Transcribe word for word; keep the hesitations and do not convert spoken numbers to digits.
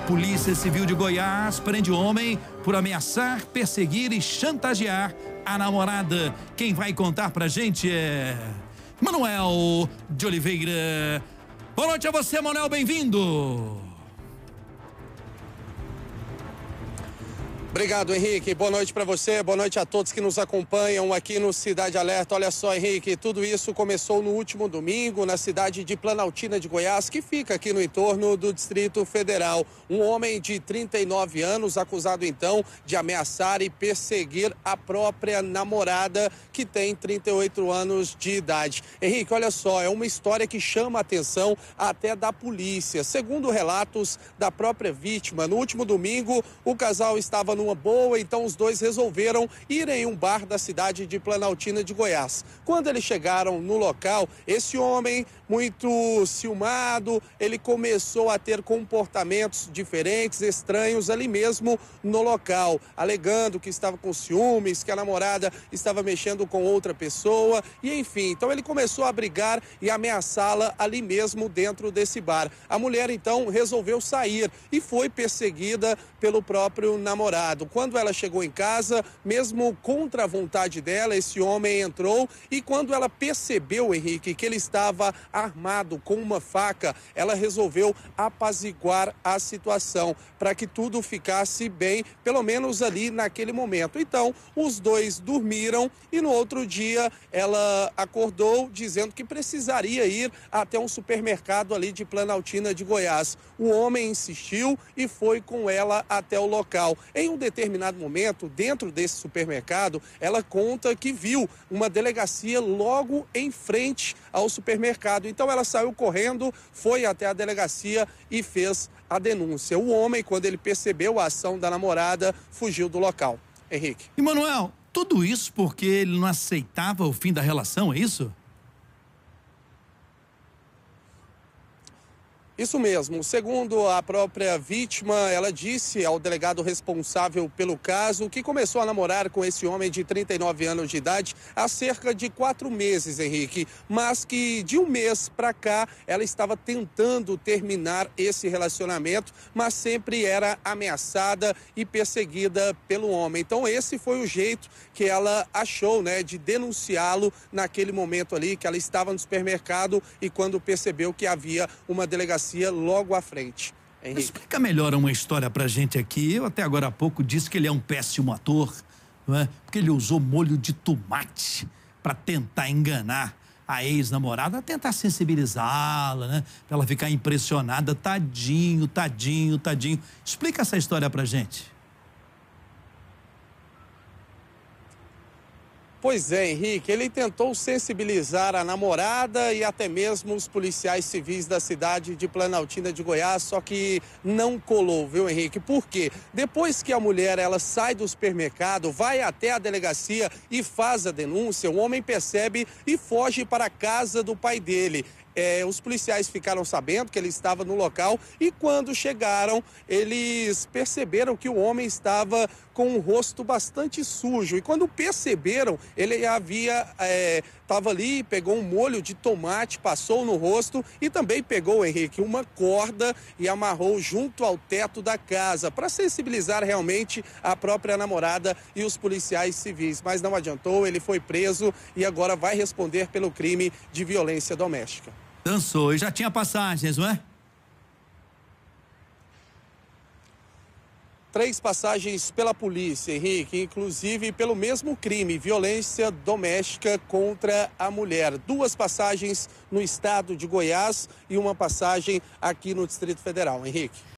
Polícia Civil de Goiás prende homem por ameaçar, perseguir e chantagear a namorada. Quem vai contar pra gente é Manuel de Oliveira. Boa noite a você, Manuel, bem-vindo. Obrigado, Henrique. Boa noite para você, boa noite a todos que nos acompanham aqui no Cidade Alerta. Olha só, Henrique, tudo isso começou no último domingo na cidade de Planaltina de Goiás, que fica aqui no entorno do Distrito Federal. Um homem de trinta e nove anos, acusado então de ameaçar e perseguir a própria namorada, que tem trinta e oito anos de idade. Henrique, olha só, é uma história que chama a atenção até da polícia. Segundo relatos da própria vítima, no último domingo o casal estava no numa boa, então os dois resolveram ir em um bar da cidade de Planaltina de Goiás. Quando eles chegaram no local, esse homem, muito ciumado, ele começou a ter comportamentos diferentes, estranhos ali mesmo no local, alegando que estava com ciúmes, que a namorada estava mexendo com outra pessoa, e enfim, então ele começou a brigar e ameaçá-la ali mesmo dentro desse bar. A mulher então resolveu sair e foi perseguida pelo próprio namorado. Quando ela chegou em casa, mesmo contra a vontade dela, esse homem entrou e quando ela percebeu, Henrique, que ele estava armado com uma faca, ela resolveu apaziguar a situação para que tudo ficasse bem, pelo menos ali naquele momento. Então, os dois dormiram e no outro dia ela acordou dizendo que precisaria ir até um supermercado ali de Planaltina de Goiás. O homem insistiu e foi com ela até o local. Em um determinado momento, dentro desse supermercado, ela conta que viu uma delegacia logo em frente ao supermercado. Então ela saiu correndo, foi até a delegacia e fez a denúncia. O homem, quando ele percebeu a ação da namorada, fugiu do local. Henrique. E Manuel, tudo isso porque ele não aceitava o fim da relação, é isso? Isso mesmo. Segundo a própria vítima, ela disse ao delegado responsável pelo caso que começou a namorar com esse homem de trinta e nove anos de idade há cerca de quatro meses, Henrique, mas que de um mês para cá ela estava tentando terminar esse relacionamento, mas sempre era ameaçada e perseguida pelo homem. Então esse foi o jeito que ela achou, né, de denunciá-lo naquele momento ali, que ela estava no supermercado e quando percebeu que havia uma delegacia logo à frente. Henrique. Explica melhor uma história pra gente aqui. Eu até agora há pouco disse que ele é um péssimo ator, não é? Porque ele usou molho de tomate para tentar enganar a ex-namorada, tentar sensibilizá-la, né? Pra ela ficar impressionada. Tadinho, tadinho, tadinho. Explica essa história pra gente. Pois é, Henrique, ele tentou sensibilizar a namorada e até mesmo os policiais civis da cidade de Planaltina de Goiás, só que não colou, viu, Henrique? Por quê? Depois que a mulher ela sai do supermercado, vai até a delegacia e faz a denúncia, o homem percebe e foge para a casa do pai dele. É, os policiais ficaram sabendo que ele estava no local e quando chegaram, eles perceberam que o homem estava com o rosto bastante sujo. E quando perceberam, ele havia, estava é, ali, pegou um molho de tomate, passou no rosto e também pegou, Henrique, uma corda e amarrou junto ao teto da casa para sensibilizar realmente a própria namorada e os policiais civis. Mas não adiantou, ele foi preso e agora vai responder pelo crime de violência doméstica. Dançou e já tinha passagens, não é? Três passagens pela polícia, Henrique, inclusive pelo mesmo crime, violência doméstica contra a mulher. Duas passagens no estado de Goiás e uma passagem aqui no Distrito Federal, Henrique.